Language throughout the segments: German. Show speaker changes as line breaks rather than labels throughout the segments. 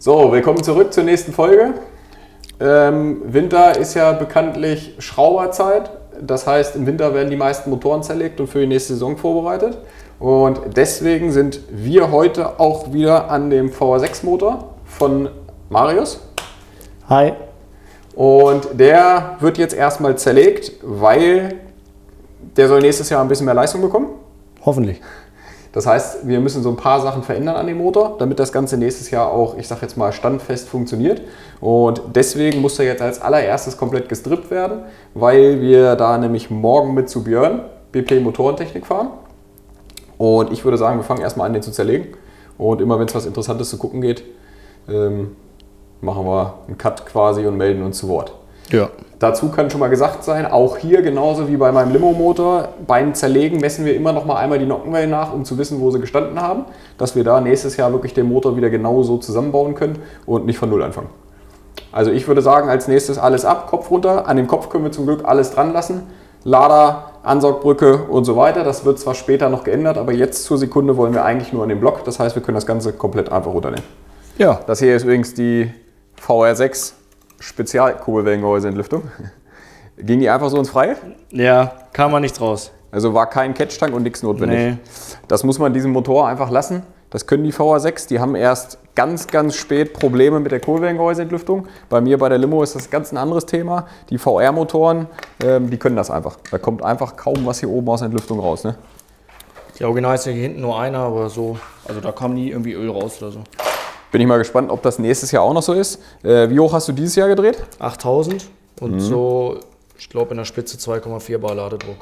So, willkommen zurück zur nächsten Folge. Winter ist ja bekanntlich Schrauberzeit. Das heißt, im Winter werden die meisten Motoren zerlegt und für die nächste Saison vorbereitet. Und deswegen sind wir heute auch wieder an dem VR6-Motor von Marius.
Hi.
Und der wird jetzt erstmal zerlegt, weil der soll nächstes Jahr ein bisschen mehr Leistung bekommen.
Hoffentlich.
Das heißt, wir müssen so ein paar Sachen verändern an dem Motor, damit das Ganze nächstes Jahr auch, ich sag jetzt mal, standfest funktioniert. Und deswegen muss er jetzt als allererstes komplett gestrippt werden, weil wir da nämlich morgen mit zu Björn, BP Motorentechnik, fahren. Und ich würde sagen, wir fangen erstmal an, den zu zerlegen. Und immer wenn es was Interessantes zu gucken geht, machen wir einen Cut quasi und melden uns zu Wort.
Ja.
Dazu kann schon mal gesagt sein, auch hier genauso wie bei meinem Limo-Motor, beim Zerlegen messen wir immer noch mal einmal die Nockenwellen nach, um zu wissen, wo sie gestanden haben, dass wir da nächstes Jahr wirklich den Motor wieder genau so zusammenbauen können und nicht von Null anfangen. Also ich würde sagen, als nächstes alles ab, Kopf runter. An dem Kopf können wir zum Glück alles dran lassen. Lader, Ansaugbrücke und so weiter. Das wird zwar später noch geändert, aber jetzt zur Sekunde wollen wir eigentlich nur an den Block. Das heißt, wir können das Ganze komplett einfach runternehmen.
Ja.
Das hier ist übrigens die VR6 Spezialkurbelwellengehäuseentlüftung. Ging die einfach so ins Freie?
Ja, kam mal nichts raus.
Also war kein Catch-Tank und nichts notwendig.
Nee.
Das muss man diesem Motor einfach lassen. Das können die VR6. Die haben erst ganz, ganz spät Probleme mit der Kurbelwellengehäuseentlüftung. Bei mir bei der Limo ist das ganz ein anderes Thema. Die VR-Motoren, die können das einfach. Da kommt einfach kaum was hier oben aus der Entlüftung raus. Ne?
Die Original ist ja hier hinten nur einer, aber so. Also da kam nie irgendwie Öl raus oder so.
Bin ich mal gespannt, ob das nächstes Jahr auch noch so ist. Wie hoch hast du dieses Jahr gedreht?
8000 und so, ich glaube in der Spitze 2,4 Bar Ladedruck.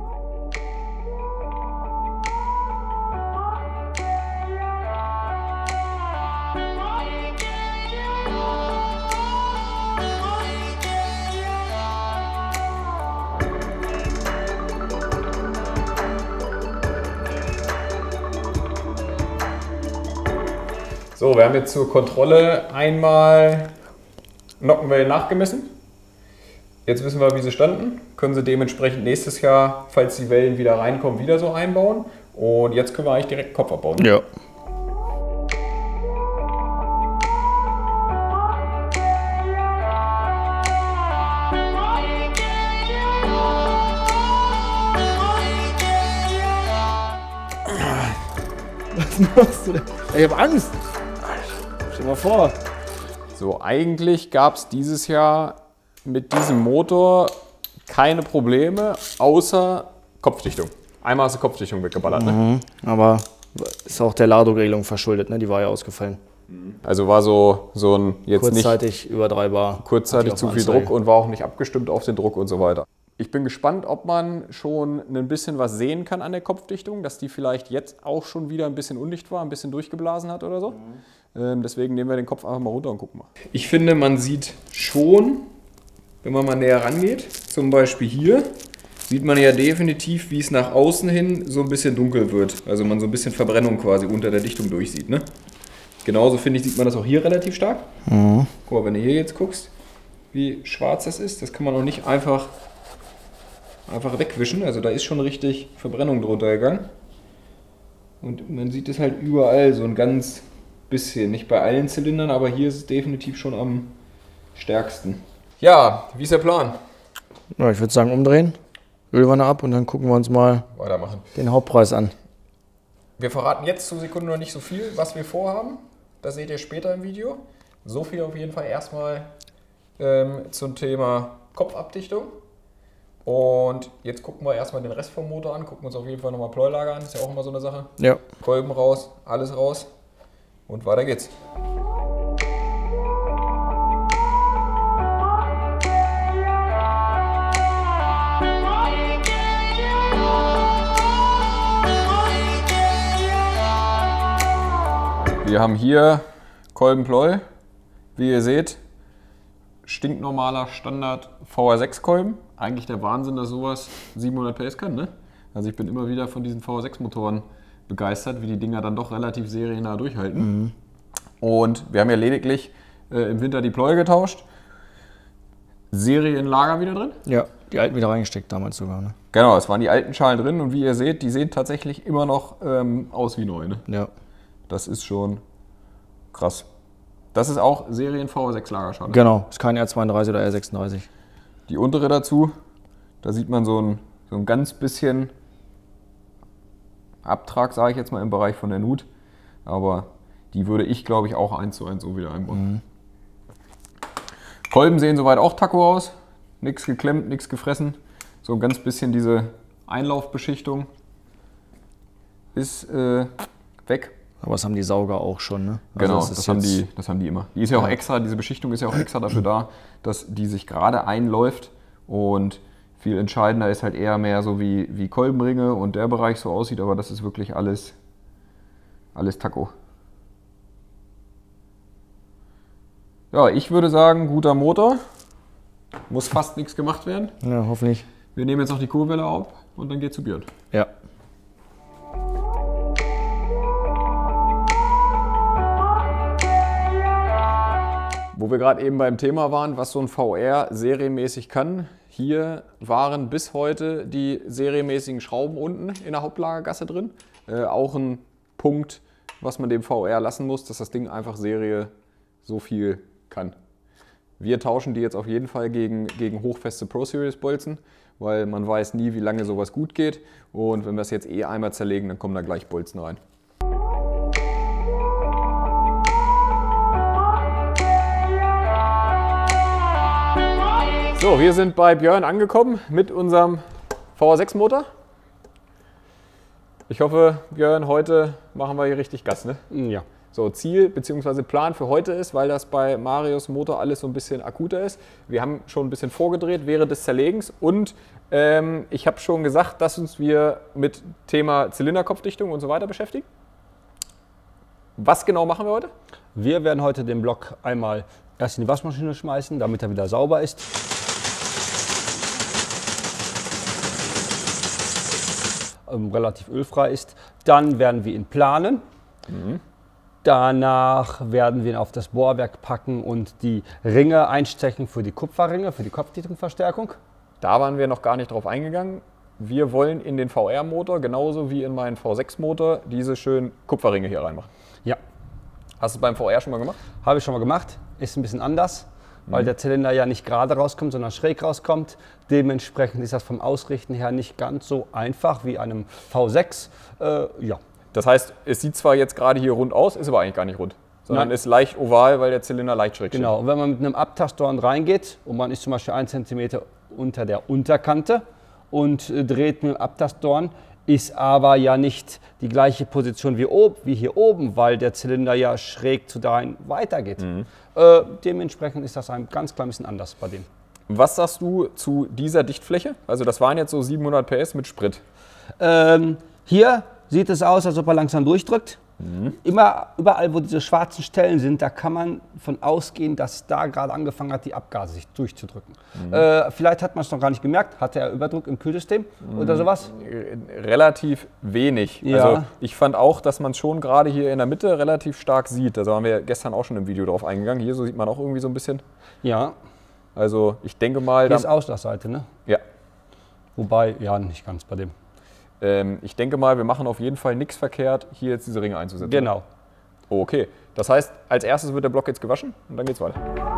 So, wir haben jetzt zur Kontrolle einmal Nockenwellen nachgemessen. Jetzt wissen wir, wie sie standen. Können sie dementsprechend nächstes Jahr, falls die Wellen wieder reinkommen, wieder so einbauen. Und jetzt können wir eigentlich direkt Kopf abbauen.
Ja. Was machst du denn? Ich hab Angst. Stell dir mal vor.
So, eigentlich gab es dieses Jahr mit diesem Motor keine Probleme, außer Kopfdichtung. Einmal hast du Kopfdichtung weggeballert. Ne?
Aber ist auch der Ladungsregelung verschuldet, ne? Die war ja ausgefallen.
Also war so ein jetzt
Kurzzeitig
nicht
über 3 Bar.
kurzzeitig zu viel Druck und war auch nicht abgestimmt auf den Druck und so weiter. Ich bin gespannt, ob man schon ein bisschen was sehen kann an der Kopfdichtung, dass die vielleicht jetzt auch schon wieder ein bisschen undicht war, ein bisschen durchgeblasen hat oder so. Deswegen nehmen wir den Kopf einfach mal runter und gucken mal. Ich finde, man sieht schon, wenn man mal näher rangeht, zum Beispiel hier, sieht man ja definitiv, wie es nach außen hin so ein bisschen dunkel wird. Also man so ein bisschen Verbrennung quasi unter der Dichtung durchsieht. Ne? Genauso finde ich, sieht man das auch hier relativ stark. Guck mal, wenn du hier jetzt guckst, wie schwarz das ist, das kann man auch nicht einfach wegwischen. Also da ist schon richtig Verbrennung drunter gegangen. Und man sieht es halt überall so ein ganz bisschen. Nicht bei allen Zylindern, aber hier ist es definitiv schon am stärksten. Ja, wie ist der Plan?
Ja, ich würde sagen umdrehen, Ölwanne ab und dann gucken wir uns mal
Weitermachen.
den Hauptpreis an.
Wir verraten jetzt zur Sekunde noch nicht so viel, was wir vorhaben. Das seht ihr später im Video. So viel auf jeden Fall erstmal zum Thema Kopfabdichtung. Und jetzt gucken wir erstmal den Rest vom Motor an, gucken uns auf jeden Fall nochmal Pleuelager an, ist ja auch immer so eine Sache.
Ja.
Kolben raus, alles raus und weiter geht's. Wir haben hier Kolbenpleu, wie ihr seht. Stinknormaler Standard VR6-Kolben. Eigentlich der Wahnsinn, dass sowas 700 PS kann, ne? Also ich bin immer wieder von diesen VR6-Motoren begeistert, wie die Dinger dann doch relativ seriennah durchhalten. Und wir haben ja lediglich im Winter die Pleuel getauscht. Serienlager wieder drin.
Ja, die alten wieder reingesteckt damals sogar, ne?
Genau, es waren die alten Schalen drin und wie ihr seht, die sehen tatsächlich immer noch aus wie neu, ne?
Ja.
Das ist schon krass. Das ist auch Serien VR6-Lagerschale.
Genau, ist kein R32 oder R36.
Die untere dazu, da sieht man so ein ganz bisschen Abtrag, sage ich jetzt mal, im Bereich von der Nut. Aber die würde ich, glaube ich, auch 1:1 so wieder einbauen. Kolben sehen soweit auch Taco aus. Nichts geklemmt, nichts gefressen. So ein ganz bisschen diese Einlaufbeschichtung ist weg.
Aber das haben die Sauger auch schon, ne?
Genau,
also
das haben die immer. Die ist ja auch extra, diese Beschichtung ist ja auch extra dafür da, dass die sich gerade einläuft. Und viel entscheidender ist halt eher mehr so wie Kolbenringe und der Bereich so aussieht, aber das ist wirklich alles Taco. Ja, ich würde sagen, guter Motor. Muss fast nichts gemacht werden.
Ja, hoffentlich.
Wir nehmen jetzt noch die Kurbelwelle auf und dann geht's zu Björn.
Ja.
Wo wir gerade eben beim Thema waren, was so ein VR serienmäßig kann. Hier waren bis heute die serienmäßigen Schrauben unten in der Hauptlagergasse drin. Auch ein Punkt, was man dem VR lassen muss, dass das Ding einfach Serie so viel kann. Wir tauschen die jetzt auf jeden Fall gegen hochfeste Pro Series Bolzen, weil man weiß nie, wie lange sowas gut geht. Und wenn wir es jetzt einmal zerlegen, dann kommen da gleich Bolzen rein. So, wir sind bei Björn angekommen mit unserem VR6 Motor. Ich hoffe, Björn, heute machen wir hier richtig Gas, ne?
Ja.
So, Ziel bzw. Plan für heute ist, weil das bei Marius Motor alles so ein bisschen akuter ist. Wir haben schon ein bisschen vorgedreht während des Zerlegens und ich habe schon gesagt, dass uns wir mit Thema Zylinderkopfdichtung und so weiter beschäftigen. Was genau machen wir heute?
Wir werden heute den Block einmal erst in die Waschmaschine schmeißen, damit er wieder sauber ist. Relativ ölfrei ist. Dann werden wir ihn planen. Danach werden wir ihn auf das Bohrwerk packen und die Ringe einstechen für die Kupferringe, für die Kopfdichtungsverstärkung.
Da waren wir noch gar nicht drauf eingegangen. Wir wollen in den VR-Motor, genauso wie in meinen V6-Motor, diese schönen Kupferringe hier reinmachen.
Ja,
Hast du es beim VR schon mal gemacht?
habe ich schon mal gemacht. Ist ein bisschen anders, weil der Zylinder ja nicht gerade rauskommt, sondern schräg rauskommt. Dementsprechend ist das vom Ausrichten her nicht ganz so einfach wie einem V6. Ja.
Das heißt, es sieht zwar jetzt gerade hier rund aus, ist aber eigentlich gar nicht rund, sondern
Nein.
ist leicht oval, weil der Zylinder leicht schräg steht.
Genau, und wenn man mit einem Abtastdorn reingeht und man ist zum Beispiel 1 cm unter der Unterkante und dreht mit dem Abtastdorn, ist aber ja nicht die gleiche Position wie hier oben, weil der Zylinder ja schräg zu dahin weitergeht. Dementsprechend ist das ein ganz klein bisschen anders bei dem.
Was sagst du zu dieser Dichtfläche? Also das waren jetzt so 700 PS mit Sprit.
Hier sieht es aus, als ob er langsam durchdrückt. Überall, wo diese schwarzen Stellen sind, da kann man von ausgehen, dass da gerade angefangen hat, die Abgase sich durchzudrücken. Vielleicht hat man es noch gar nicht gemerkt. Hatte er Überdruck im Kühlsystem oder sowas?
Relativ wenig.
Ja.
Also ich fand auch, dass man es schon gerade hier in der Mitte relativ stark sieht. Da waren wir gestern auch schon im Video drauf eingegangen. Hier so sieht man auch irgendwie so ein bisschen.
Ja.
Also ich denke mal...
Hier ist Auslassseite, ne?
Ja.
Wobei, ja, nicht ganz bei dem.
Ich denke mal, wir machen auf jeden Fall nichts verkehrt, hier jetzt diese Ringe einzusetzen.
Genau.
Okay. Das heißt, als erstes wird der Block jetzt gewaschen und dann geht's weiter.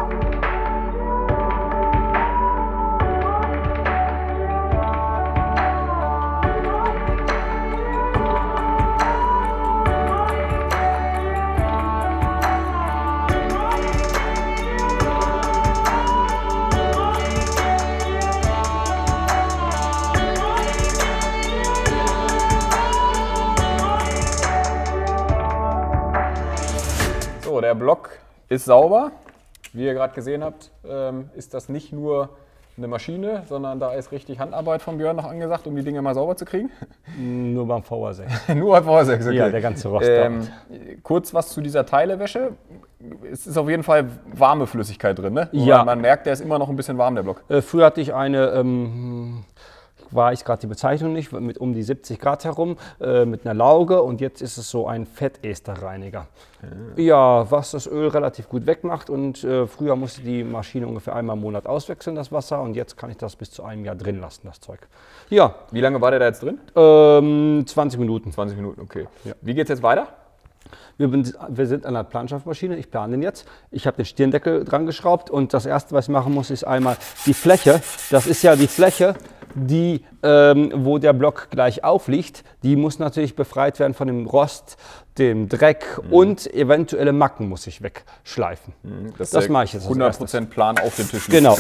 So, der Block ist sauber. Wie ihr gerade gesehen habt, ist das nicht nur eine Maschine, sondern da ist richtig Handarbeit von Björn noch angesagt, um die Dinge mal sauber zu kriegen.
Nur beim VR6.
Nur beim VR6, okay.
Ja, der ganze Rost.
Kurz was zu dieser Teilewäsche. Es ist auf jeden Fall warme Flüssigkeit drin, ne?
Ja.
Man merkt, der ist immer noch ein bisschen warm, der Block.
Früher hatte ich eine, weiß gerade die Bezeichnung nicht, mit um die 70 Grad herum, mit einer Lauge, und jetzt ist es so ein Fettesterreiniger. Ja, was das Öl relativ gut wegmacht, und früher musste die Maschine ungefähr einmal im Monat auswechseln, das Wasser, und jetzt kann ich das bis zu einem Jahr drin lassen, das Zeug. Ja.
Wie lange war der da jetzt drin?
20 Minuten.
20 Minuten, okay.
Ja.
Wie geht's jetzt weiter?
Wir sind an der Planschaftmaschine, ich plane den jetzt. Ich habe den Stirndeckel dran geschraubt und das erste, was ich machen muss, ist einmal die Fläche. Das ist ja die Fläche, die, wo der Block gleich aufliegt. Die muss natürlich befreit werden von dem Rost, dem Dreck und eventuelle Macken muss ich wegschleifen. Das mache ich jetzt.
100% Plan auf dem Tisch.
Genau.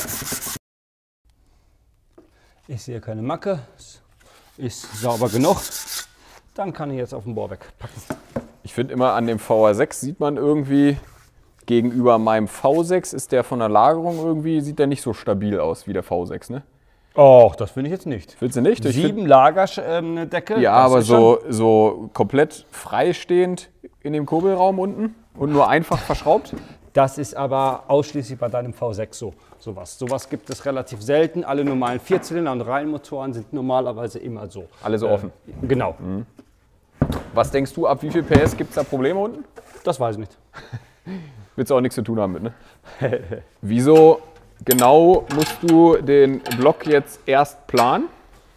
Ich sehe keine Macke, ist sauber genug. Dann kann ich jetzt auf den Bohrwerk packen.
Ich finde immer an dem VR6 sieht man irgendwie, gegenüber meinem V6 ist der von der Lagerung irgendwie, sieht der nicht so stabil aus wie der V6, ne?
Och, das finde ich jetzt nicht.
Findest du nicht?
7 Lagerdeckel.
Ja, aber so komplett freistehend in dem Kurbelraum unten und nur einfach verschraubt?
Das ist aber ausschließlich bei deinem V6 sowas. Sowas gibt es relativ selten. Alle normalen Vierzylinder- und Reihenmotoren sind normalerweise immer so.
Alle so offen?
Genau.
Was denkst du, ab wie viel PS gibt es da Probleme unten?
Das weiß ich nicht.
Willst du auch nichts zu tun haben mit, ne? Wieso genau musst du den Block jetzt erst planen?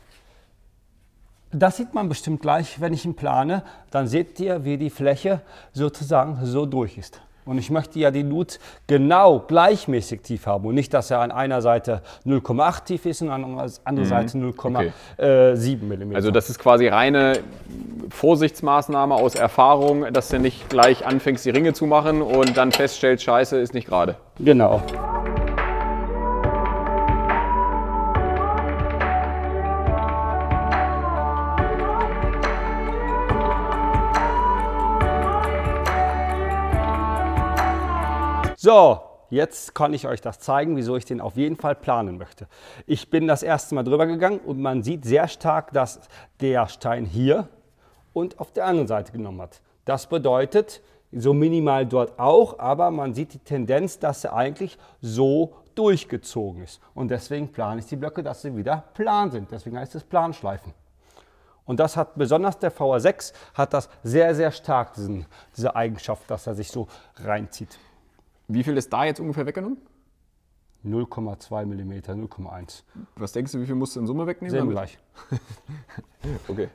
Das sieht man bestimmt gleich, wenn ich ihn plane. Dann seht ihr, wie die Fläche sozusagen so durch ist. Und ich möchte ja die Nut genau gleichmäßig tief haben und nicht, dass er an einer Seite 0,8 tief ist und an der anderen Seite 0,7 mm.
Also das ist quasi reine Vorsichtsmaßnahme aus Erfahrung, dass du nicht gleich anfängst, die Ringe zu machen und dann feststellst, scheiße, ist nicht gerade.
Genau. So, jetzt kann ich euch das zeigen, wieso ich den auf jeden Fall planen möchte. Ich bin das erste Mal drüber gegangen und man sieht sehr stark, dass der Stein hier und auf der anderen Seite genommen hat. Das bedeutet, so minimal dort auch, aber man sieht die Tendenz, dass er eigentlich so durchgezogen ist. Und deswegen plane ich die Blöcke, dass sie wieder plan sind. Deswegen heißt es Planschleifen. Und das hat besonders der VR6 hat das sehr, sehr stark, diese Eigenschaft, dass er sich so reinzieht.
Wie viel ist da jetzt ungefähr weggenommen?
0,2 mm, 0,1.
Was denkst du, wie viel musst du in Summe wegnehmen?
Sehen wir gleich.
Okay.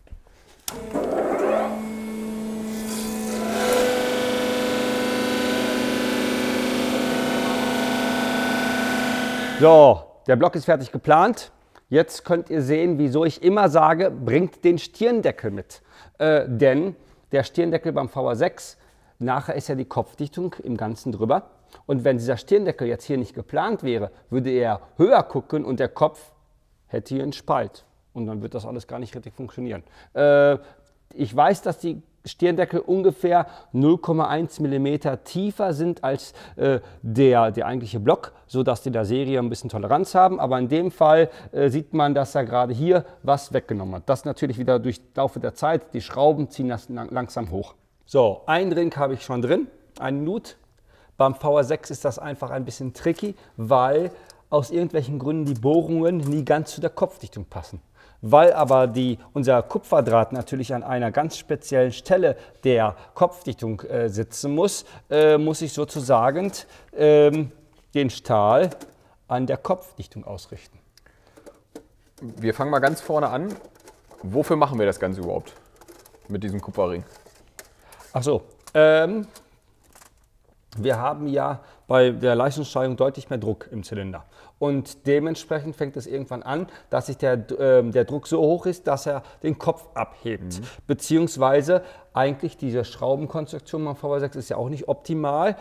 So, der Block ist fertig geplant. Jetzt könnt ihr sehen, wieso ich immer sage, bringt den Stirndeckel mit. Denn der Stirndeckel beim VR6, nachher ist ja die Kopfdichtung im Ganzen drüber. Und wenn dieser Stirndeckel jetzt hier nicht geplant wäre, würde er höher gucken und der Kopf hätte hier einen Spalt. Und dann wird das alles gar nicht richtig funktionieren. Ich weiß, dass die Stirndeckel ungefähr 0,1 mm tiefer sind als der eigentliche Block, sodass die der Serie ein bisschen Toleranz haben. Aber in dem Fall sieht man, dass er gerade hier was weggenommen hat. Das natürlich wieder durch Laufe der Zeit, die Schrauben ziehen das langsam hoch. So, einen Ring habe ich schon drin, einen Nut. Beim VR6 ist das einfach ein bisschen tricky, weil aus irgendwelchen Gründen die Bohrungen nie ganz zu der Kopfdichtung passen. Weil aber unser Kupferdraht natürlich an einer ganz speziellen Stelle der Kopfdichtung sitzen muss, muss ich sozusagen den Stahl an der Kopfdichtung ausrichten.
Wir fangen mal ganz vorne an. Wofür machen wir das Ganze überhaupt mit diesem Kupferring?
Ach so, wir haben ja bei der Leistungssteigerung deutlich mehr Druck im Zylinder. Und dementsprechend fängt es irgendwann an, dass sich der Druck so hoch ist, dass er den Kopf abhebt. Beziehungsweise eigentlich diese Schraubenkonstruktion beim VR6 ist ja auch nicht optimal.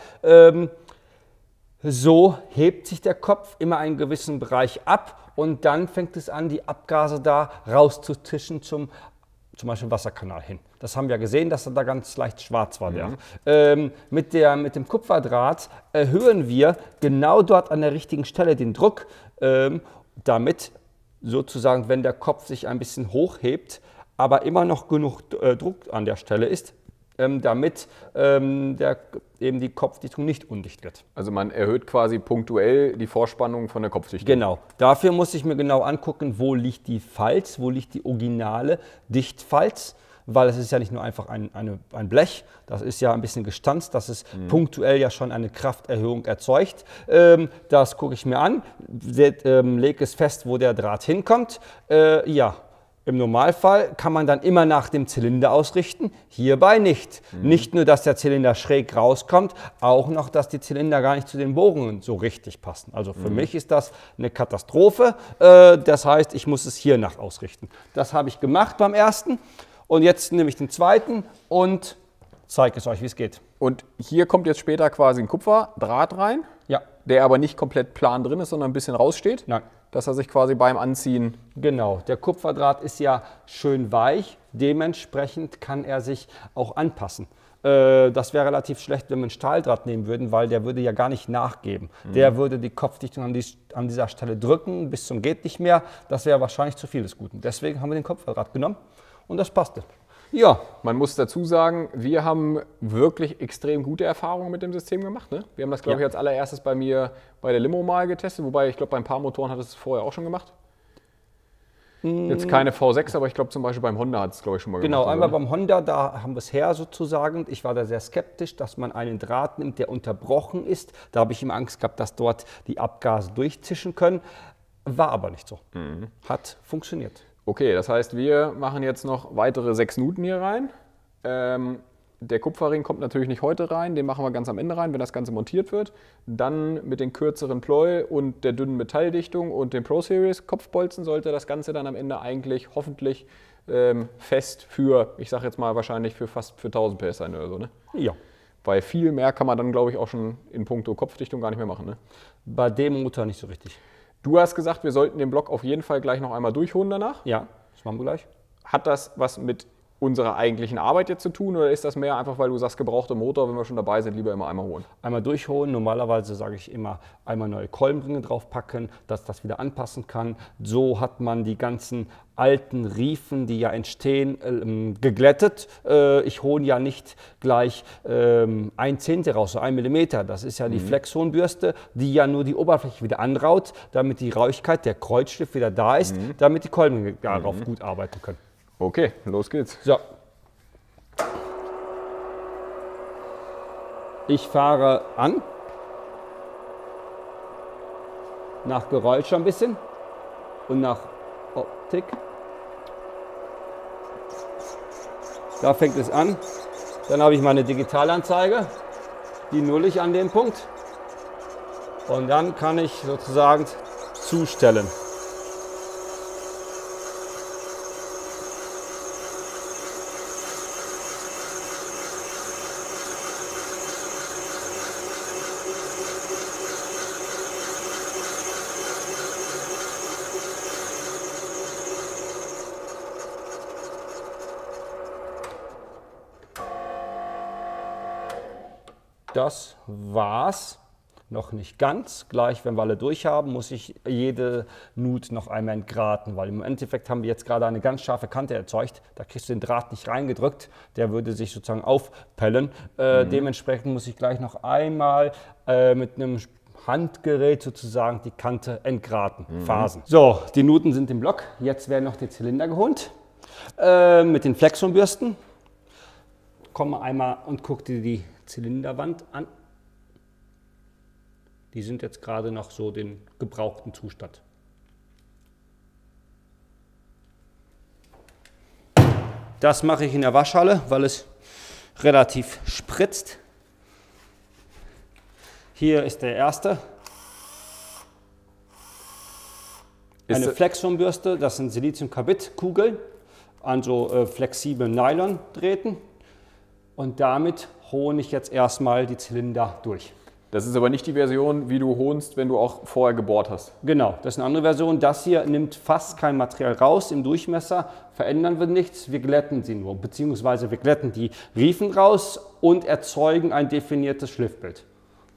So hebt sich der Kopf immer einen gewissen Bereich ab und dann fängt es an, die Abgase da rauszutischen zum Beispiel Wasserkanal hin. Das haben wir gesehen, dass er da ganz leicht schwarz war. Mit dem Kupferdraht erhöhen wir genau dort an der richtigen Stelle den Druck, damit sozusagen, wenn der Kopf sich ein bisschen hochhebt, aber immer noch genug Druck an der Stelle ist, damit eben die Kopfdichtung nicht undicht wird.
Also man erhöht quasi punktuell die Vorspannung von der Kopfdichtung.
Genau. Dafür muss ich mir genau angucken, wo liegt die Falz, wo liegt die originale Dichtfalz, weil es ist ja nicht nur einfach ein Blech, das ist ja ein bisschen gestanzt, dass es punktuell ja schon eine Krafterhöhung erzeugt. Das gucke ich mir an, lege es fest, wo der Draht hinkommt. Ja, Im Normalfall kann man dann immer nach dem Zylinder ausrichten, hierbei nicht. Nicht nur, dass der Zylinder schräg rauskommt, auch noch, dass die Zylinder gar nicht zu den Bohrungen so richtig passen. Also für mich ist das eine Katastrophe. Das heißt, ich muss es hier nach ausrichten. Das habe ich gemacht beim ersten und jetzt nehme ich den zweiten und zeige es euch, wie es geht.
Und hier kommt jetzt später quasi ein Kupferdraht rein,
Ja,
der aber nicht komplett plan drin ist, sondern ein bisschen raussteht.
nein.
Dass er sich quasi beim Anziehen...
Genau, der Kupferdraht ist ja schön weich, dementsprechend kann er sich auch anpassen. Das wäre relativ schlecht, wenn wir einen Stahldraht nehmen würden, weil der würde ja gar nicht nachgeben. Der würde die Kopfdichtung an dieser Stelle drücken, bis zum geht nicht mehr. Das wäre wahrscheinlich zu viel des Guten. Deswegen haben wir den Kupferdraht genommen und das passte. Ja,
Man muss dazu sagen, wir haben wirklich extrem gute Erfahrungen mit dem System gemacht. Ne? Wir haben das, glaube ich, als allererstes bei mir bei der Limo mal getestet, wobei ich glaube, bei ein paar Motoren hat es vorher auch schon gemacht. Jetzt keine V6, aber ich glaube zum Beispiel beim Honda hat es, glaube ich, schon mal gemacht.
genau, einmal
oder?
beim Honda, da haben wir es her sozusagen. Ich war da sehr skeptisch, dass man einen Draht nimmt, der unterbrochen ist. Da habe ich immer Angst gehabt, dass dort die Abgase durchzischen können. War aber nicht so. Hat funktioniert.
Okay, das heißt, wir machen jetzt noch weitere 6 Nuten hier rein. Der Kupferring kommt natürlich nicht heute rein, den machen wir ganz am Ende rein, wenn das Ganze montiert wird. Dann mit den kürzeren Ploi und der dünnen Metalldichtung und den Pro Series Kopfbolzen sollte das Ganze dann am Ende eigentlich hoffentlich fest für, ich sage jetzt mal wahrscheinlich für fast für 1000 PS sein oder so. Ne?
Ja.
Weil viel mehr kann man dann, glaube ich, auch schon in puncto Kopfdichtung gar nicht mehr machen. Ne?
Bei dem Motor nicht so richtig.
Du hast gesagt, wir sollten den Block auf jeden Fall gleich noch einmal durchholen danach.
Ja, das machen wir gleich.
Hat das was mit unserer eigentlichen Arbeit jetzt zu tun oder ist das mehr einfach, weil du sagst, gebrauchter Motor, wenn wir schon dabei sind, lieber immer einmal holen?
Einmal durchholen. Normalerweise sage ich immer, einmal neue Kolbenringe draufpacken, dass das wieder anpassen kann. So hat man die ganzen alten Riefen, die ja entstehen, geglättet. Ich hole ja nicht gleich 1/10 raus, so 1 mm. Das ist ja die Flexonbürste, die ja nur die Oberfläche wieder anraut, damit die Rauigkeit, der Kreuzschliff wieder da ist, damit die Kolbenringe darauf gut arbeiten können.
Okay, los geht's.
So. Ich fahre an. Nach Geräusch ein bisschen und nach Optik. Da fängt es an. Dann habe ich meine Digitalanzeige. Die null ich an dem Punkt. Und dann kann ich sozusagen zustellen. Das war's. Noch nicht ganz. Gleich, wenn wir alle durch haben, muss ich jede Nut noch einmal entgraten, weil im Endeffekt haben wir jetzt gerade eine ganz scharfe Kante erzeugt. Da kriegst du den Draht nicht reingedrückt. Der würde sich sozusagen aufpellen. Dementsprechend muss ich gleich noch einmal mit einem Handgerät sozusagen die Kante entgraten, Phasen. So, die Nuten sind im Block. Jetzt werden noch die Zylinder geholt mit den Flexonbürsten. Komm mal einmal und guck dir die Zylinderwand an. Die sind jetzt gerade noch so den gebrauchten Zustand. Das mache ich in der Waschhalle, weil es relativ spritzt. Hier ist der erste. Eine Flexonbürste, das sind Siliziumkarbid-Kugeln an so flexiblen Nylon-Drähten. Und damit hole ich jetzt erstmal die Zylinder durch.
Das ist aber nicht die Version, wie du hohnst, wenn du auch vorher gebohrt hast.
Genau, das ist eine andere Version. Das hier nimmt fast kein Material raus. Im Durchmesser verändern wir nichts, wir glätten sie nur. Beziehungsweise wir glätten die Riefen raus und erzeugen ein definiertes Schliffbild.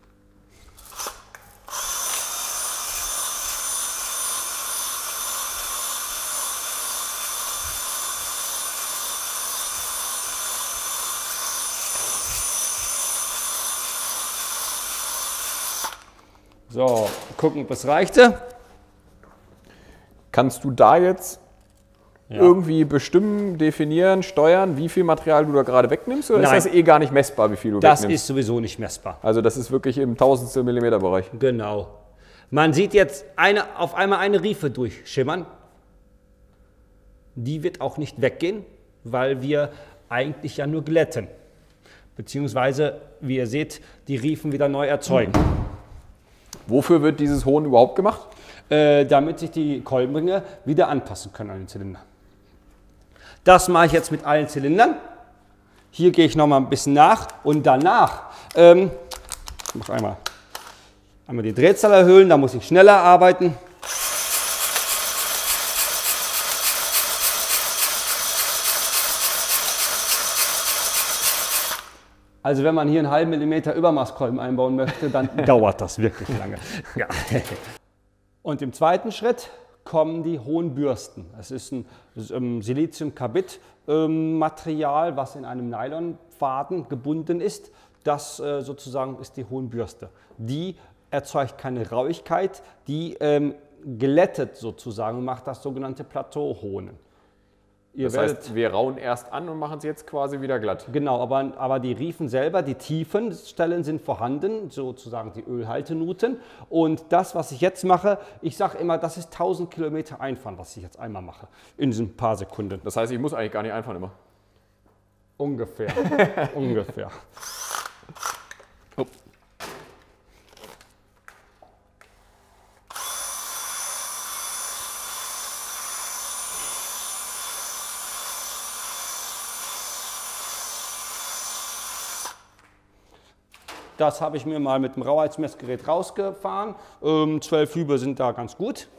So, gucken, ob es reichte.
Kannst du da jetzt irgendwie bestimmen, definieren, steuern, wie viel Material du da gerade wegnimmst? Oder
Nein.
ist das eh gar nicht messbar, wie viel du
Das
wegnimmst?
ist sowieso nicht messbar.
Also das ist wirklich im Tausendstel Millimeter Bereich.
Genau. Man sieht jetzt auf einmal eine Riefe durchschimmern. Die wird auch nicht weggehen, weil wir eigentlich ja nur glätten. Beziehungsweise, wie ihr seht, die Riefen wieder neu erzeugen.
Wofür wird dieses Hohn überhaupt gemacht?
Damit sich die Kolbenringe wieder anpassen können an den Zylinder. Das mache ich jetzt mit allen Zylindern. Hier gehe ich noch mal ein bisschen nach und danach ich mache einmal die Drehzahl erhöhen, da muss ich schneller arbeiten. Also wenn man hier einen halben Millimeter Übermaßkolben einbauen möchte, dann dauert das wirklich lange. Ja. Und im zweiten Schritt kommen die hohen Bürsten. Es ist ein Silizium-Carbid-Material, was in einem Nylonfaden gebunden ist. Das sozusagen ist die hohen Bürste. Die erzeugt keine Rauigkeit, die glättet sozusagen und macht das sogenannte Plateauhohnen.
Das heißt, wir rauen erst an und machen es jetzt quasi wieder glatt.
Genau, aber die Riefen selber, die tiefen Stellen sind vorhanden, sozusagen die Ölhaltenuten. Und das, was ich jetzt mache, ich sage immer, das ist 1000 Kilometer einfahren, was ich jetzt einmal mache, in diesen paar Sekunden.
Das heißt, ich muss eigentlich gar nicht einfahren immer.
Ungefähr, ungefähr.
Oh.
Das habe ich mir mal mit dem Rauheitsmessgerät rausgefahren. 12 Hübe sind da ganz gut.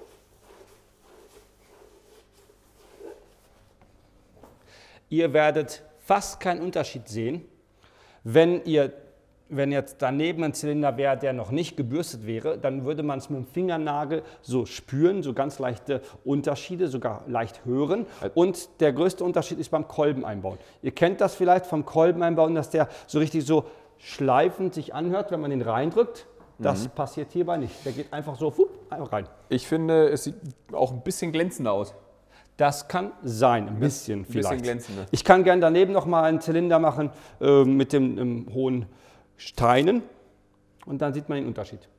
Ihr werdet fast keinen Unterschied sehen, wenn jetzt daneben ein Zylinder wäre, der noch nicht gebürstet wäre, dann würde man es mit dem Fingernagel so spüren, so ganz leichte Unterschiede, sogar leicht hören. Und der größte Unterschied ist beim Kolbeneinbauen. Ihr kennt das vielleicht vom Kolbeneinbauen, dass der so richtig so schleifend sich anhört, wenn man den reindrückt. Das passiert hierbei nicht. Der geht einfach so einfach rein.
Ich finde, es sieht auch ein bisschen glänzender aus.
Das kann sein, ein bisschen vielleicht.
Bisschen glänzender.
Ich kann gerne daneben noch mal einen Zylinder machen mit dem hohen Steinen und dann sieht man den Unterschied.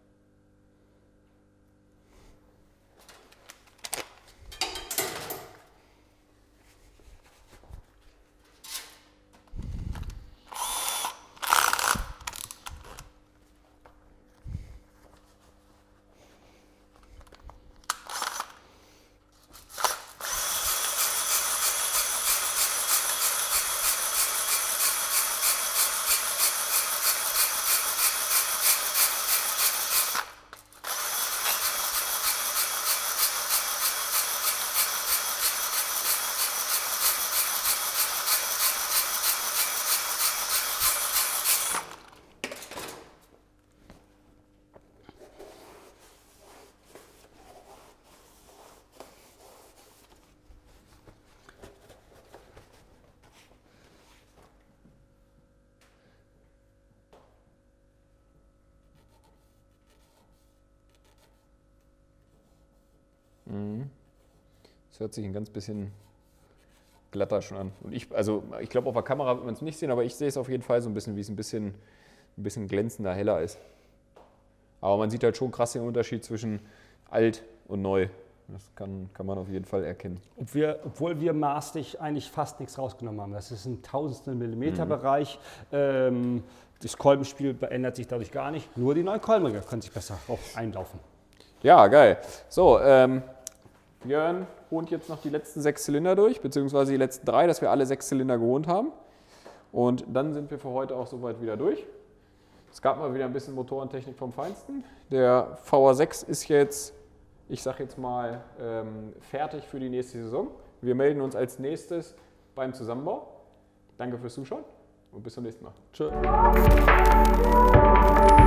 Das hört sich ein ganz bisschen glatter schon an. Und ich glaube, auf der Kamera wird man es nicht sehen, aber ich sehe es auf jeden Fall so ein bisschen, wie es ein bisschen glänzender, heller ist. Aber man sieht halt schon krass den Unterschied zwischen alt und neu. Das kann man auf jeden Fall erkennen.
Obwohl wir maßlich eigentlich fast nichts rausgenommen haben. Das ist ein Tausendstel Millimeter Bereich. Das Kolbenspiel ändert sich dadurch gar nicht. Nur die neuen Kolbenringe können sich besser auch einlaufen.
Ja, geil. So, Björn holt jetzt noch die letzten 6 Zylinder durch, beziehungsweise die letzten 3, dass wir alle 6 Zylinder geholt haben. Und dann sind wir für heute auch soweit wieder durch. Es gab mal wieder ein bisschen Motorentechnik vom Feinsten. Der VR6 ist jetzt, ich sag jetzt mal, fertig für die nächste Saison. Wir melden uns als nächstes beim Zusammenbau. Danke fürs Zuschauen und bis zum nächsten Mal.
Tschö.